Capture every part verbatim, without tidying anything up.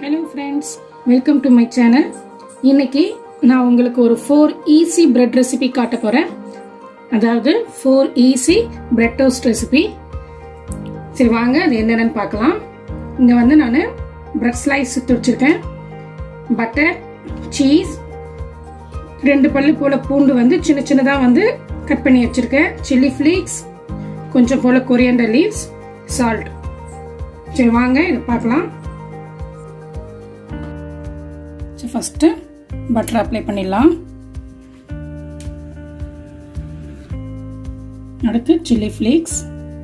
Hello friends, welcome to my channel. இன்னைக்கு நான் உங்களுக்கு ஒரு four easy bread recipe காட்ட போறேன். அதாவது four easy bread toast recipe. சரி வாங்க அது என்னன்னு பார்க்கலாம். இங்க வந்து நான் bread slice துரிச்சிருக்கேன். பட்டர், cheese, ரெண்டு பல்லு போல பூண்டு வந்து சின்ன சின்னதா வந்து கட் பண்ணி வச்சிருக்கேன். chili flakes, கொஞ்சம் போல coriander leaves, salt. சரி வாங்க இத பார்க்கலாம். First butter apply பண்ணிடலாம். அடுத்து chili flakes,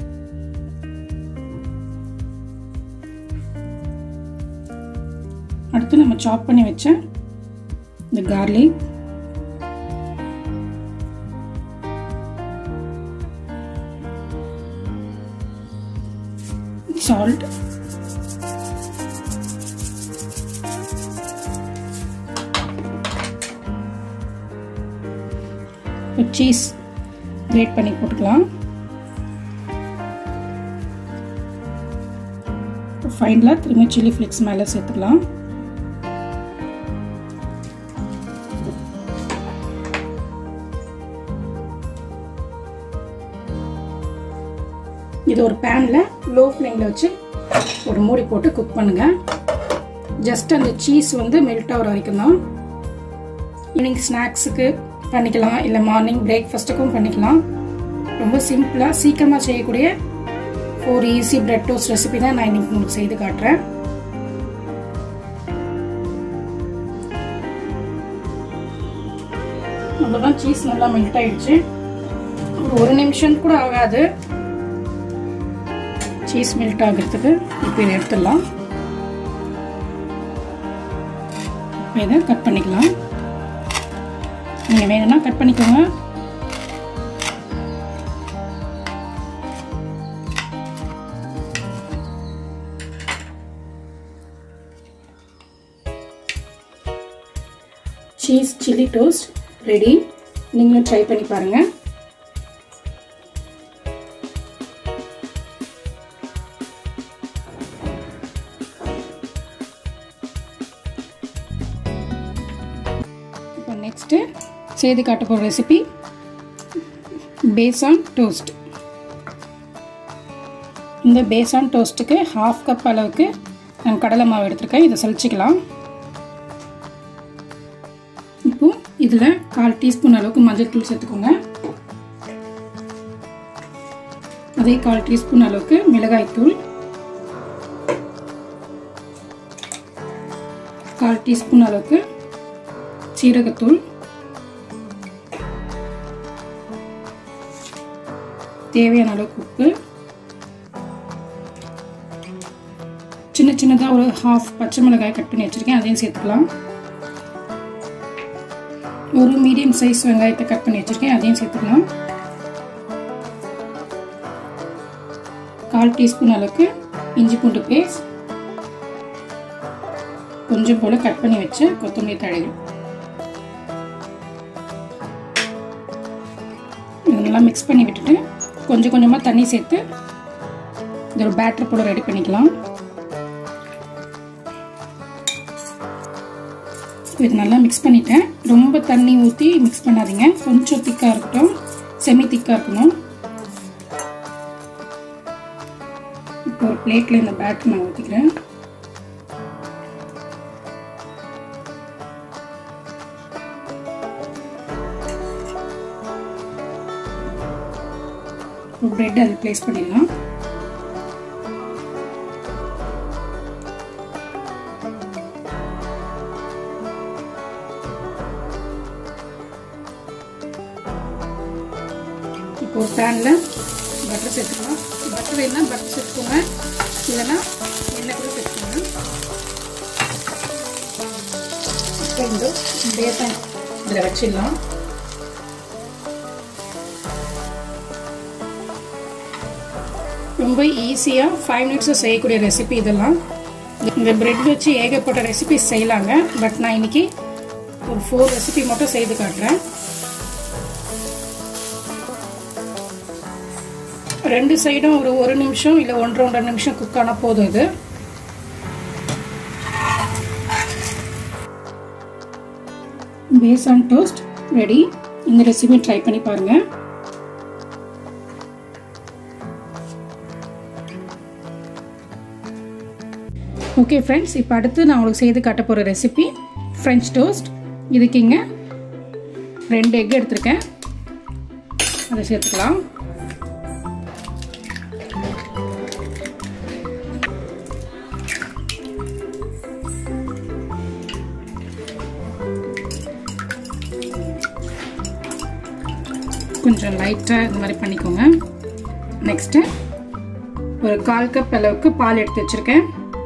அடுத்து நம்ம chop பண்ணி வச்ச இந்த garlic, salt, cheese grate பண்ணி போட்டுக்கலாம். ஃபைனலா திரும்ப chili flakes மேல சேர்த்துக்கலாம். இது ஒரு panல லோ ஃப்ளேம்ல வச்சு ஒரு மூடி போட்டு குக் பண்ணுங்க. ஜஸ்ட் அந்த சீஸ் வந்து மெல்ட் ஆகுற வரைக்கும் தான். ஈவினிங் ஸ்நாக்ஸுக்கு பண்ணிக்கலாம், இல்ல மார்னிங் பிரேக்ஃபாஸ்ட்டுக்கும் பண்ணிக்கலாம். ரொம்ப சிம்பிளா சீக்கிரமா செய்யக்கூடிய ஒரு ஈஸி பிரெட் டோஸ்ட் ரெசிபி தான் நான் இன்னைக்கு உங்களுக்கு செய்து காட்டுறேன். அவ்வளவுதான், சீஸ் நல்லா மெல்ட் ஆயிடுச்சு. ஒரு ஒரு நிமிஷம் கூட ஆகாது சீஸ் மெல்ட் ஆகிறதுக்கு. இப்போ இதை எடுத்துடலாம். இப்போ இதை கட் பண்ணிக்கலாம். நீங்க வேணும்னா கட் பண்ணிக்கோங்க. Cheese chilli toast ready. நீங்களும் ட்ரை பண்ணி பாருங்க. இப்போ நெக்ஸ்ட் செய்து காட்ட போற ரெசிபி பேசான் டோஸ்ட். இந்த பேசான் டோஸ்ட்டுக்கு ஹாஃப் கப் அளவுக்கு நான் கடலை மாவு எடுத்திருக்கேன். இதை சலிச்சுக்கலாம். இப்போ இதில் கால் டீஸ்பூன் அளவுக்கு மஞ்சள் தூள் சேர்த்துக்கோங்க. அதே கால் டீஸ்பூன் அளவுக்கு மிளகாய் தூள், கால் டீஸ்பூன் அளவுக்கு சீரகத்தூள், தேவையான அளவுக்கு உப்பு, சின்ன சின்னதாக ஒரு ஹாஃப் பச்சை மிளகாய் கட் பண்ணி வச்சிருக்கேன், அதையும் சேர்த்துக்கலாம். ஒரு மீடியம் சைஸ் வெங்காயத்தை கட் பண்ணி வச்சிருக்கேன், அதையும் சேர்த்துக்கலாம். கால் டீஸ்பூன் அளவுக்கு இஞ்சி பூண்டு பேஸ்ட், கொஞ்சம் போல கட் பண்ணி வச்சு கொத்தமல்லி தழைகள். இதெல்லாம் மிக்ஸ் பண்ணி விட்டுட்டு கொஞ்சம் கொஞ்சமாக தண்ணி சேர்த்து இது ஒரு பேட்டர் போல ரெடி பண்ணிக்கலாம். இது நல்லா மிக்ஸ் பண்ணிட்டேன். ரொம்ப தண்ணி ஊற்றி மிக்ஸ் பண்ணாதீங்க. கொஞ்சம் திக்காக இருக்கட்டும், செமி திக்காக இருக்கணும். இப்போ ஒரு பிளேட்டில் இந்த பேட்டர் நான் ஊற்றிக்கிறேன். பிரெட் அதில் பிளேஸ் பண்ணிடலாம். இப்போ ஒரு பேனில் பட்டர் சேர்த்துக்கலாம். பட்டர் வேணும்னா பட்டர் சேர்த்துக்கோங்க, இல்லைன்னா எண்ணெய் கூட சேர்த்துக்கோங்க. இப்போ இந்த பேசான் இதில் வச்சிடலாம். ரொம்ப ஈஸியாக ஃபைவ் மினிட்ஸில் செய்யக்கூடிய ரெசிபி இதெல்லாம். இந்த பிரெட் வச்சு ஏகப்பட்ட ரெசிபி செய்யலாங்க. பட் நான் இன்னைக்கு ஒரு ஃபோர் ரெசிபி மட்டும் செய்து காட்டுறேன். ரெண்டு சைடும் ஒரு ஒரு நிமிஷம் இல்ல ஒன்றரை ஒன்றரை நிமிஷம் குக் ஆனா போதும். இது பேசான் டோஸ்ட் ரெடி. இந்த ரெசிபி ட்ரை பண்ணி பாருங்க. ஓகே ஃப்ரெண்ட்ஸ், இப்போ அடுத்து நான் உங்களுக்கு செய்து காட்ட போகிற ரெசிபி ஃப்ரெஞ்ச் டோஸ்ட். இதுக்கு இங்கே ரெண்டு எக் எடுத்திருக்கேன், அதை சேர்த்துக்கலாம். கொஞ்சம் லைட்டாக இந்த மாதிரி பண்ணிக்கோங்க. நெக்ஸ்ட்டு ஒரு கால் கப் அளவுக்கு பால் எடுத்து வச்சுருக்கேன்.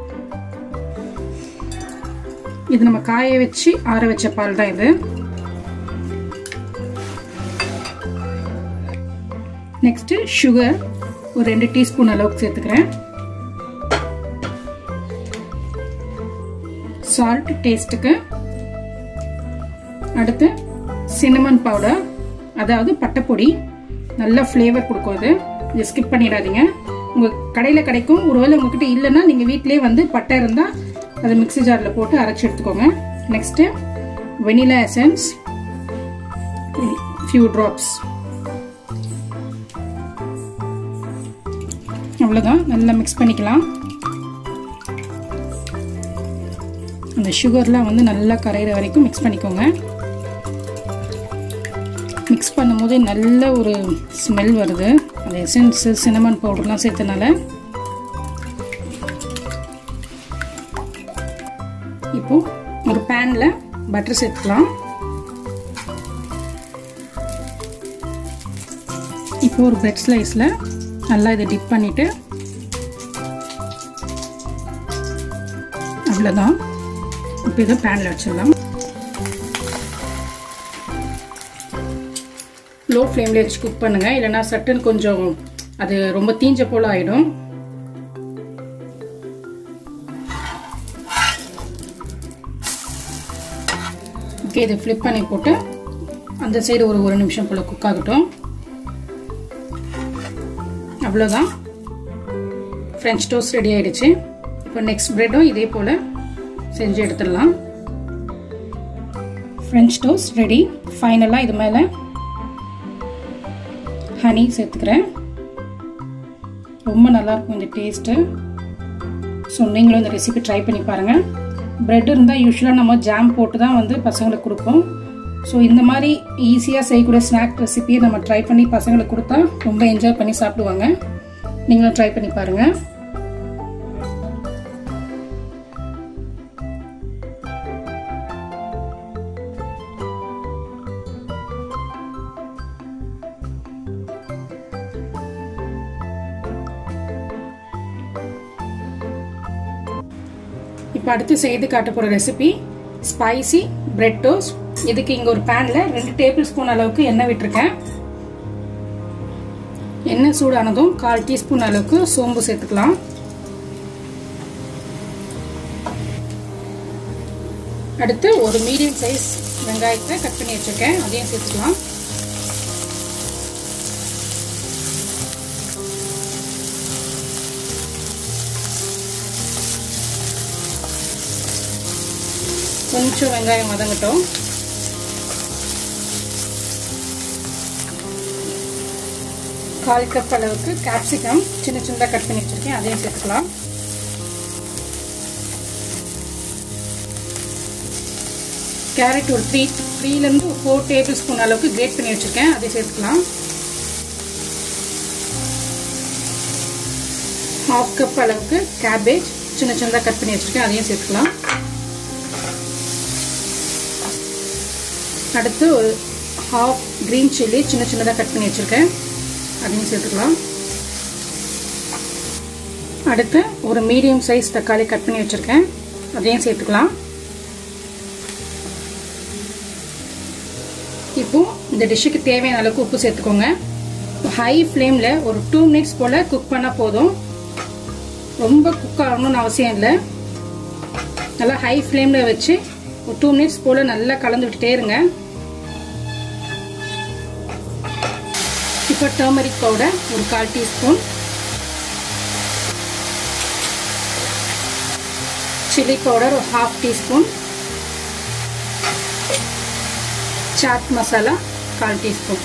இது நம்ம காய வச்சு ஆற வச்ச பால் தான் இது. நெக்ஸ்ட்டு சுகர் ஒரு ரெண்டு டீஸ்பூன் அளவுக்கு சேர்த்துக்கிறேன். சால்ட் டேஸ்ட்டுக்கு. அடுத்து சின்னமன் பவுடர், அதாவது பட்டைப்பொடி, நல்ல ஃப்ளேவர் கொடுக்கும். அது இதை ஸ்கிப் பண்ணிடாதீங்க. உங்கள் கடையில் கிடைக்கும். ஒருவேளை உங்ககிட்ட இல்லைன்னா நீங்கள் வீட்டிலே வந்து பட்டை இருந்தால் அதை மிக்ஸி ஜாரில் போட்டு அரைச்சி எடுத்துக்கோங்க. Next vanilla essence few drops. அவ்வளோதான், நல்லா மிக்ஸ் பண்ணிக்கலாம். அந்த சுகர்லாம் வந்து நல்லா கரையிற வரைக்கும் மிக்ஸ் பண்ணிக்கோங்க. மிக்ஸ் பண்ணும்போது நல்ல ஒரு ஸ்மெல் வருது, அந்த எசன்ஸு சின்னமன் பவுடர்லாம் சேர்த்தனால. இப்போ ஒரு பேன்ல பட்டர் சேர்த்துக்கலாம். இப்போ ஒரு பிரெட் ஸ்லைஸ்ல நல்லா இதை டிப் பண்ணிட்டு, அவ்வளோதான். இப்போ இதை பேன்ல வச்சிடலாம். லோ ஃப்ளேம்ல வச்சு குக் பண்ணுங்க, இல்லைன்னா சட்டுன்னு கொஞ்சம் அது ரொம்ப தீஞ்ச போல ஆயிடும். ஓகே, இதை ஃப்ளிப் பண்ணி போட்டு அந்த சைடு ஒரு ஒரு நிமிஷம் போல் குக் ஆகட்டும். அவ்வளோதான், ஃப்ரெஞ்ச் டோஸ்ட் ரெடி ஆயிடுச்சு. இப்போ நெக்ஸ்ட் பிரெட்டும் இதே போல் செஞ்சு எடுத்துடலாம். French toast ready. ஃபைனலாக இது மேலே ஹனி சேர்த்துக்கிறேன். ரொம்ப நல்லாயிருக்கும் இந்த டேஸ்ட்டு. ஸோ நீங்களும் இந்த ரெசிபி ட்ரை பண்ணி பாருங்கள். பிரெட் இருந்தால் யூஸ்வலாக நம்ம ஜாம் போட்டு தான் வந்து பசங்களுக்கு கொடுப்போம். ஸோ இந்த மாதிரி ஈஸியாக செய்யக்கூடிய ஸ்நாக் ரெசிபியை நம்ம ட்ரை பண்ணி பசங்களுக்கு கொடுத்தா ரொம்ப என்ஜாய் பண்ணி சாப்பிடுவாங்க. நீங்களும் ட்ரை பண்ணி பாருங்கள். இப்போ அடுத்து செய்து காட்ட போகிற ரெசிபி ஸ்பைசி பிரெட் டோஸ்ட். இதுக்கு இங்கே ஒரு பேனில் ரெண்டு டேபிள் ஸ்பூன் அளவுக்கு எண்ணெய் விட்டுருக்கேன். எண்ணெய் சூடானதும் கால் டீஸ்பூன் அளவுக்கு சோம்பு சேர்த்துக்கலாம். அடுத்து ஒரு மீடியம் சைஸ் வெங்காயத்தை கட் பண்ணி வச்சுருக்கேன், அதையும் சேர்த்துக்கலாம். கொஞ்சம் வெங்காயம் வதங்கட்டும். கால் கப் அளவுக்கு கேப்சிகம் சின்ன சின்னதாக கட் பண்ணி வச்சிருக்கேன், அதையும் சேர்த்துக்கலாம். கேரட் ஒரு த்ரீ த்ரீலேருந்து ஒரு ஃபோர் டேபிள் ஸ்பூன் அளவுக்கு கிரேட் பண்ணி வச்சிருக்கேன், அதையும் சேர்த்துக்கலாம். ஹாஃப் கப் அளவுக்கு கேபேஜ் சின்ன சின்னதாக கட் பண்ணி வச்சிருக்கேன், அதையும் சேர்த்துக்கலாம். அடுத்து ஒரு ஹாஃப் கிரீன் சில்லி சின்ன சின்னதாக கட் பண்ணி வச்சுருக்கேன், அதையும் சேர்த்துக்கலாம். அடுத்து ஒரு மீடியம் சைஸ் தக்காளி கட் பண்ணி வச்சுருக்கேன், அதையும் சேர்த்துக்கலாம். இப்போது இந்த டிஷ்ஷுக்கு தேவையான அளவுக்கு உப்பு சேர்த்துக்கோங்க. ஹை ஃப்ளேமில் ஒரு டூ மினிட்ஸ் போல் குக் பண்ணால் போதும். ரொம்ப குக் ஆகணும்னு அவசியம் இல்லை. நல்லா ஹை ஃப்ளேமில் வச்சு ஒரு டூ மினிட்ஸ் போல் நல்லா கலந்து விட்டுட்டே இருங்க. இப்போ டர்மரிக் பவுடர் ஒரு கால் டீஸ்பூன், சில்லி பவுடர் ஒரு ஹாஃப் டீஸ்பூன், சாட் மசாலா கால் டீஸ்பூன்.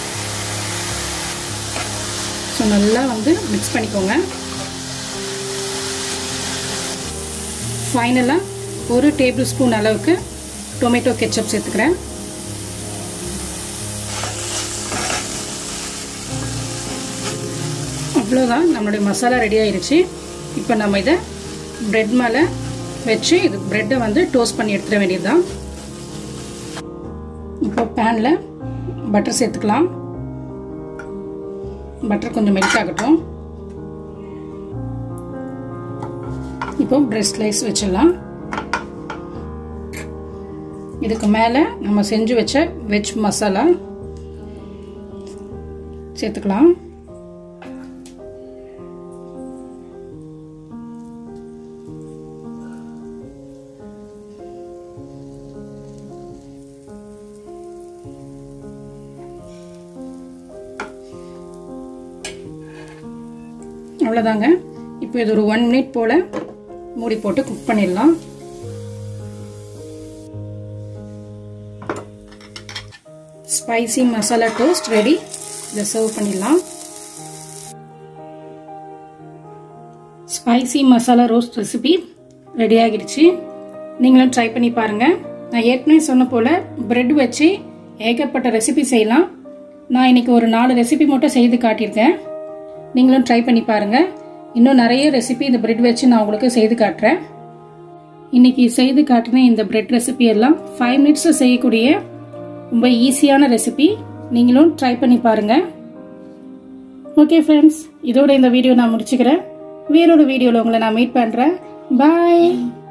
ஸோ நல்லா வந்து மிக்ஸ் பண்ணிக்கோங்க. ஃபைனலாக ஒரு டேபிள் ஸ்பூன் அளவுக்கு டொமேட்டோ கெச்சப் சேர்த்துக்கிறேன். அவ்வளோதான், நம்மளுடைய மசாலா ரெடி ஆயிடுச்சு. இப்போ நம்ம இதை பிரெட் மேலே வச்சு இது பிரெட்டை வந்து டோஸ்ட் பண்ணி எடுத்துட வேண்டியது தான். இப்போ பேனில் பட்டர் சேர்த்துக்கலாம். பட்டர் கொஞ்சம் மெல்ட் ஆகட்டும். இப்போ பிரெட் ஸ்லைஸ் வச்சிடலாம். இதுக்கு மேலே நம்ம செஞ்சு வச்ச வெஜ் மசாலா சேர்த்துக்கலாம். அவ்வளோதாங்க. இப்போ இது ஒரு ஒன் மினிட் போல் மூடி போட்டு குக் பண்ணிடலாம். Spicy masala toast ready. இதை சர்வ் பண்ணிடலாம். Spicy masala roast recipe ready ஆகிடுச்சு. நீங்களும் ட்ரை பண்ணி பாருங்கள். நான் ஏற்கனவே சொன்ன போல் பிரெட் வச்சு ஏகப்பட்ட ரெசிபி செய்யலாம். நான் இன்னைக்கு ஒரு நாலு ரெசிபி மட்டும் செய்து காட்டியிருக்கேன். நீங்களும் ட்ரை பண்ணி பாருங்கள். இன்னும் நிறைய ரெசிபி இந்த பிரெட் வச்சு நான் உங்களுக்கு செய்து காட்டுறேன். இன்னைக்கு செய்து காட்டின இந்த பிரெட் ரெசிபி எல்லாம் ஃபைவ் மினிட்ஸில் செய்யக்கூடிய ரொம்ப ஈஸியான ரெசிபி. நீங்களும் ட்ரை பண்ணி பாருங்கள். ஓகே ஃப்ரெண்ட்ஸ், இதோட இந்த வீடியோ நான் முடிச்சுக்கிறேன். வேறொரு வீடியோவில் உங்களை நான் மீட் பண்ணுறேன். பாய்.